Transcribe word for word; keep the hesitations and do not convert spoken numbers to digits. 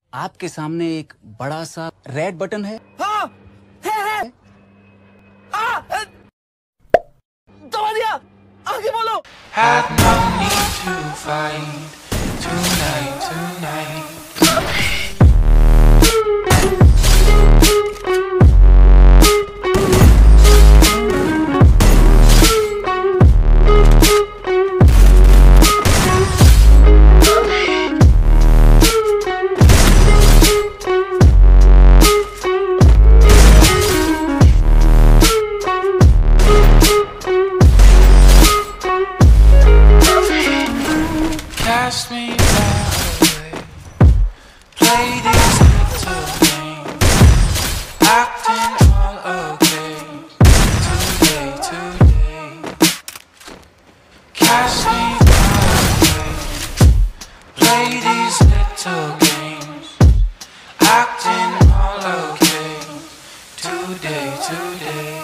आपके सामने एक बड़ा सा रेड बटन है। हाँ है है आ, आ, दबा दिया। आगे बोलो। Had no need to fight tonight, tonight. Cast me far away. Play these little games. Acting all okay. Today, today. Cast me far away. Play these little games. Acting all okay. Today, today.